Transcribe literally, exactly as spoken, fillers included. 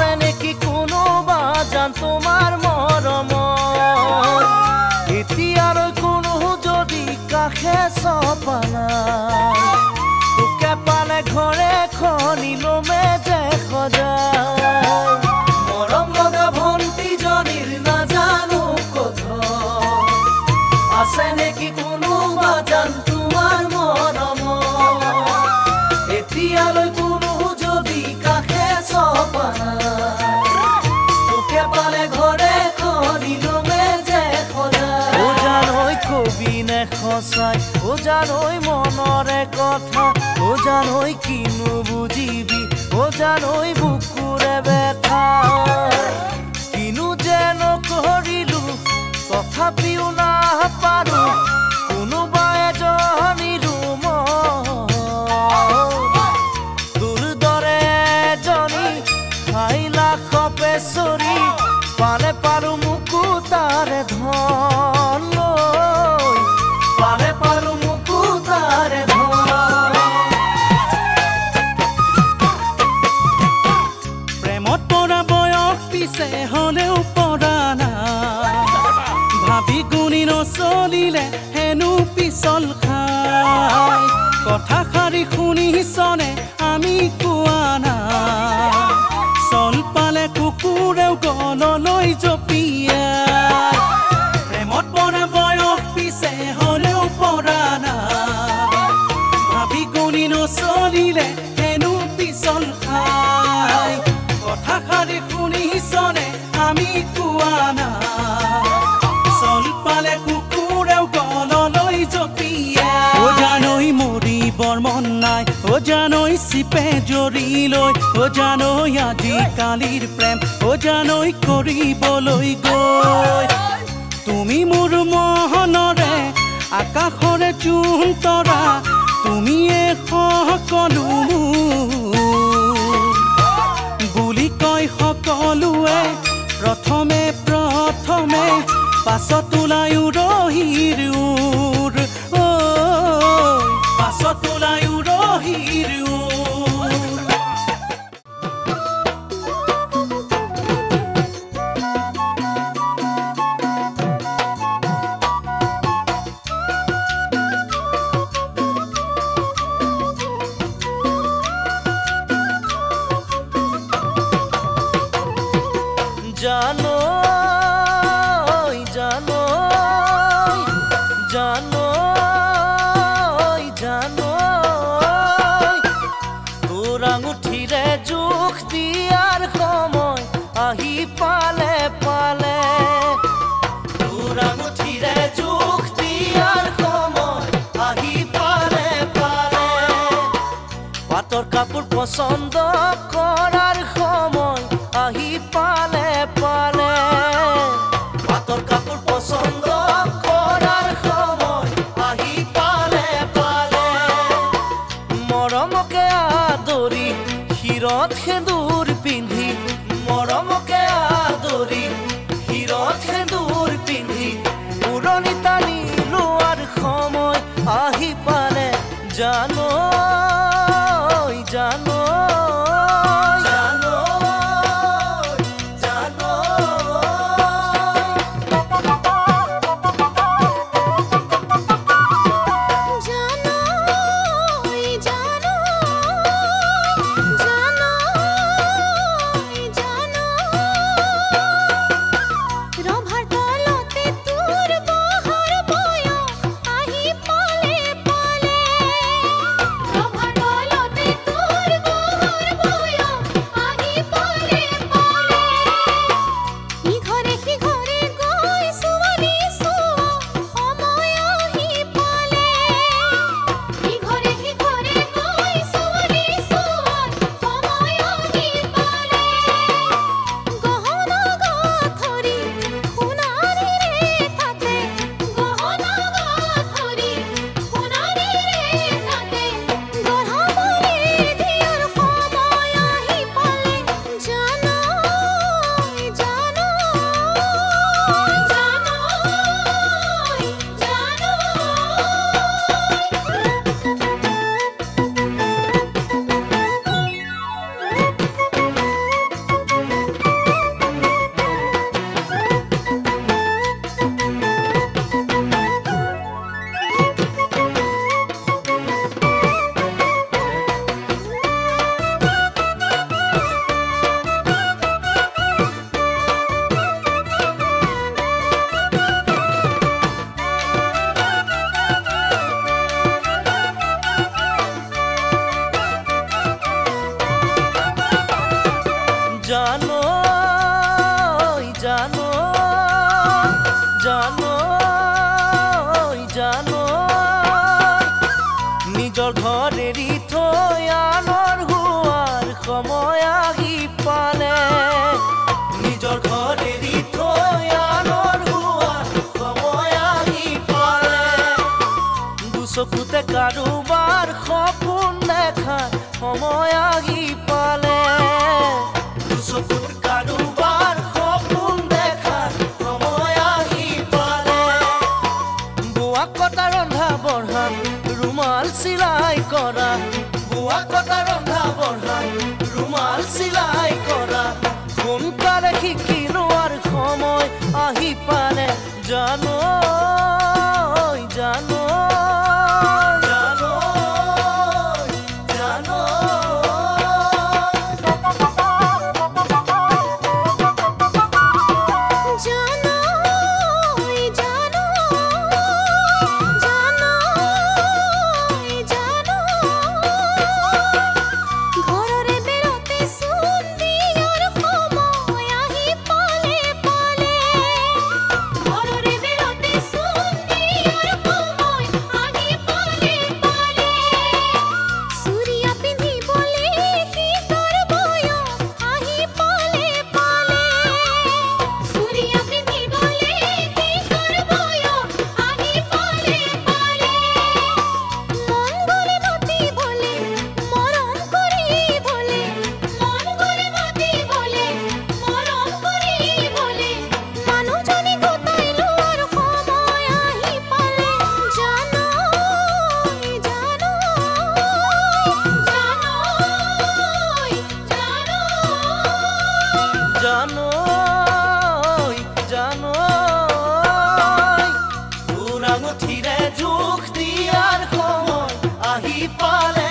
আছে নেকি কোনোবা জান তোমাৰ মৰমৰ এতিয়ালৈ কোনো যদি কাষে চপানা তোকে পালে ঘৰে খনিলমে যে সজায় মৰম লগা ভণ্টিজনীৰ নাজানো কথা আছে নেকি কোনোবা জান তোমাৰ মৰমৰ এতিয়ালৈ কোনো যদি কাষে চপানা তোকে পালে ঘৰে খনিলমে যে সজায় ও জানৈ কবি নে সঁচাই ও জানৈ মনৰে কথা ও জানৈ কিনো বুজিবি ও জানৈ বুকুৰে ব্যথা কিনো যে নকৰিলো তথাপিও নাপাৰো কোনোবা এজনীৰো তোৰ দৰে এজনী খাইলা খপে চৰি পালে পাৰো মোকো তাৰে ধন লৈ পালে পাৰো মোকো তাৰে ধন প্ৰেমত পৰা বয়স পিছে হলেও পৰা নাই ভাবি গুণি নচলিলে হেনো পিছল খাই কথা শাৰী শুনিছনে আমি কোৱা নাই চল পালে কুকুৰেও গললৈ জপিয়াই প্ৰেমত পৰা বয়স পিছে হলেও পৰা নাই ভাবি গুণি নচলিলে হেনো পিছল খাই কথা শাৰী শুনিছনে আমি কোৱা নাই চল পালে কুকুৰেও গললৈ জপিয়াই ও জানৈ মৰিবৰ মন নাই ও জানৈ চিপে জৰিলৈ ও জানৈ আজিকালিৰ প্ৰেম ও জানৈ কৰিবলৈ গৈ তুমি মোৰ মহনৰে আকাশৰে জোন তৰা তুমিয়ে সকলো বুলি কয় সকলোৱে প্ৰথমে প্ৰথমে পাছত ওলায়ো ৰহিৰ উৰ ঐ পাছত ওলায়ো ৰহিৰ উৰ জানৈ জানৈ জানৈ জানৈ তোৰ আঙুঠিৰে জোখ দিয়াৰ সময় আহি পালে পালে তোৰ আঙুঠিৰে জোখ দিয়াৰ সময় আহি পালে পালে পাটৰ কাপোৰ পচন্দ কৰাৰ সময় আহি পালে পালে পাটৰ কাপোৰ পচন্দ কৰাৰ সময় আহি পালে পালে মৰমকে আদৰি শিৰত সেন্দুৰ পিন্ধি মৰমকে আদৰি শিৰত সেন্দুৰ পিন্ধি পুৰণি টানি লোৱাৰ সময় আহি পালে জানৈ জানৈ জানো জানো জানো নিজৰ ঘৰ এৰি থৈ আনৰ হোৱাৰ সময় আহি পালে নিজৰ ঘৰ এৰি থৈ আনৰ হোৱাৰ সময় আহি পালে দুচকুতে কাৰোবাৰ সপোন দেখাৰ সময় আহি পালে দুচকুত কাৰোবাৰ সপোন দেখাৰ সময় আহি পালে বোৱা কটা ৰন্ধা বঢ়া ৰুমাল চিলাই কৰা বোৱা কটা ৰন্ধা বঢ়া ৰুমাল চিলাই কৰা সোনকালে শিকি লোৱাৰ সময় আহি পালে জানো জানো জানো জানো জানো জানো পুৰাঙঠিৰে জোখ দিয়াৰ সময় আহি পালে